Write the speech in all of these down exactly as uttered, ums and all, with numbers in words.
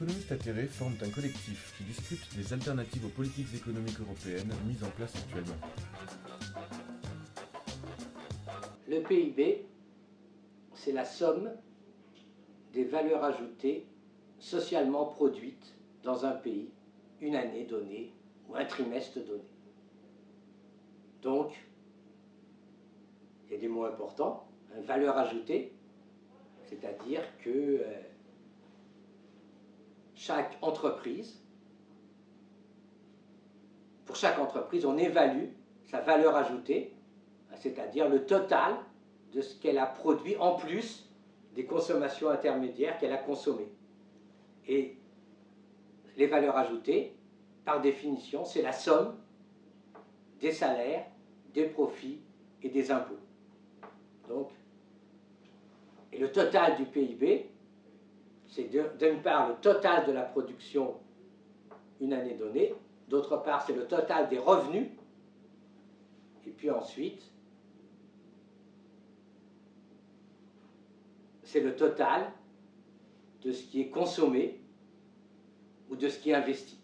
économistes atterrés forment un collectif qui discute des alternatives aux politiques économiques européennes mises en place actuellement. Le P I B, c'est la somme des valeurs ajoutées socialement produites dans un pays, une année donnée ou un trimestre donné. Donc, il y a des mots importants, hein, valeur ajoutée, c'est-à-dire que euh, chaque entreprise, pour chaque entreprise, on évalue sa valeur ajoutée, c'est-à-dire le total de ce qu'elle a produit en plus des consommations intermédiaires qu'elle a consommées. Et les valeurs ajoutées, par définition, c'est la somme des salaires, des profits et des impôts. Donc, et le total du P I B, c'est d'une part le total de la production une année donnée, d'autre part c'est le total des revenus, et puis ensuite c'est le total de ce qui est consommé ou de ce qui est investi.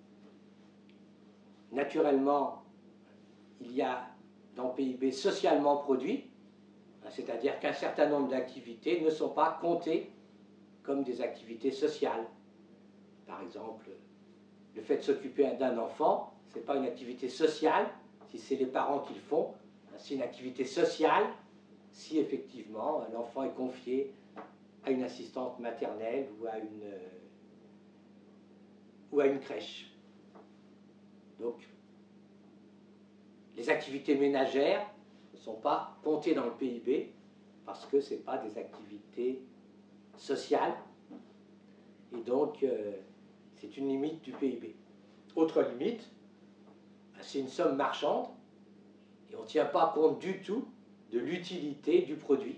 Naturellement, il y a dans le P I B socialement produit, c'est-à-dire qu'un certain nombre d'activités ne sont pas comptées comme des activités sociales. Par exemple, le fait de s'occuper d'un enfant, ce n'est pas une activité sociale si c'est les parents qui le font, c'est une activité sociale si effectivement l'enfant est confié à une assistante maternelle ou à une, euh, ou à une crèche. Donc, les activités ménagères ne sont pas comptées dans le P I B parce que ce n'est pas des activités sociales et donc euh, c'est une limite du P I B. Autre limite, c'est une somme marchande et on ne tient pas compte du tout de l'utilité du produit.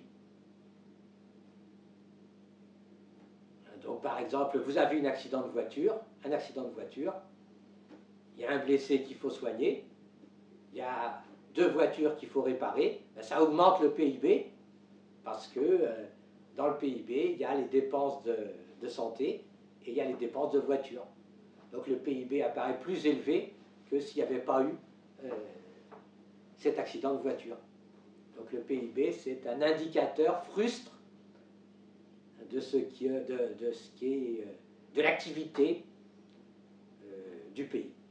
Donc par exemple, vous avez un accident de voiture, un accident de voiture, il y a un blessé qu'il faut soigner, il y a deux voitures qu'il faut réparer, ben ça augmente le P I B parce que euh, dans le P I B, il y a les dépenses de, de santé et il y a les dépenses de voiture. Donc le P I B apparaît plus élevé que s'il n'y avait pas eu euh, cet accident de voiture. Donc le P I B, c'est un indicateur frustre de ce qui, de, de ce qui est de l'activité euh, du pays.